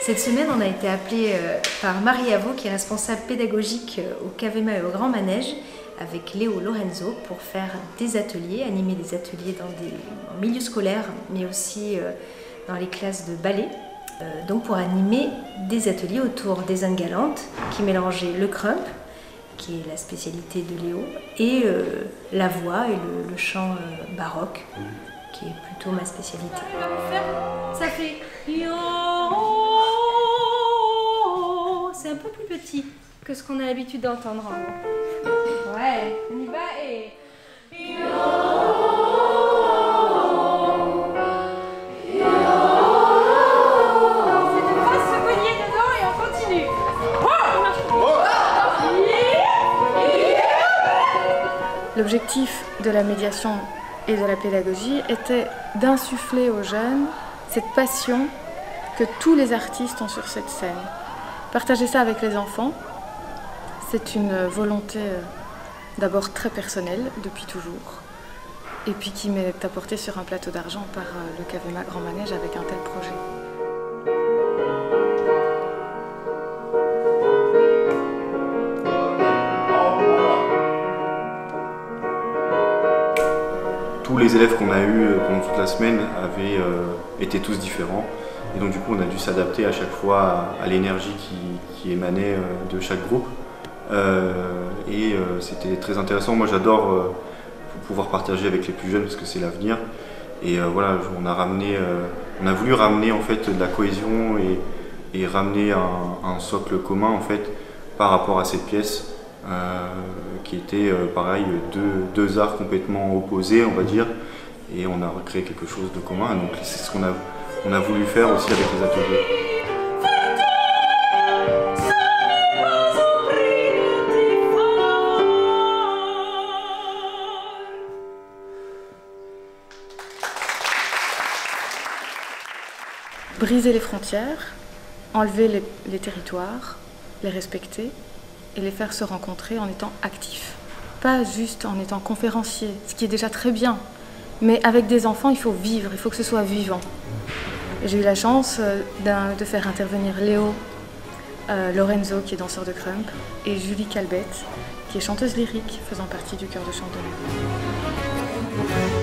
Cette semaine, on a été appelé par Marie Avaux, qui est responsable pédagogique au KVMA et au Grand Manège, avec Léo Lorenzo, pour faire des ateliers, animer des ateliers en milieu scolaire, mais aussi dans les classes de ballet. Donc pour animer des ateliers autour des Indes galantes, qui mélangeaient le crump, qui est la spécialité de Léo, et la voix et le chant baroque, qui est plutôt ma spécialité. Ça fait... C'est un peu plus petit que ce qu'on a l'habitude d'entendre en haut. Ouais, on y va et... L'objectif de la médiation et de la pédagogie était d'insuffler aux jeunes cette passion que tous les artistes ont sur cette scène. Partager ça avec les enfants, c'est une volonté d'abord très personnelle depuis toujours, et puis qui m'est apportée sur un plateau d'argent par le KVMA Grand Manège avec un tel projet. Tous les élèves qu'on a eus pendant toute la semaine avaient été tous différents, et donc du coup on a dû s'adapter à chaque fois à l'énergie qui émanait de chaque groupe, et c'était très intéressant. Moi j'adore pouvoir partager avec les plus jeunes parce que c'est l'avenir, et voilà, on a voulu ramener en fait de la cohésion et ramener un socle commun en fait par rapport à cette pièce. Qui était pareil, deux arts complètement opposés, on va dire, et on a recréé quelque chose de commun. Donc c'est ce qu'on a voulu faire aussi avec les ateliers. Briser les frontières, enlever les territoires, les respecter, et les faire se rencontrer en étant actifs. Pas juste en étant conférencier, ce qui est déjà très bien, mais avec des enfants, il faut vivre, il faut que ce soit vivant. J'ai eu la chance de faire intervenir Léo Lorenzo, qui est danseur de crump, et Julie Calbette, qui est chanteuse lyrique, faisant partie du chœur de chant de Léo.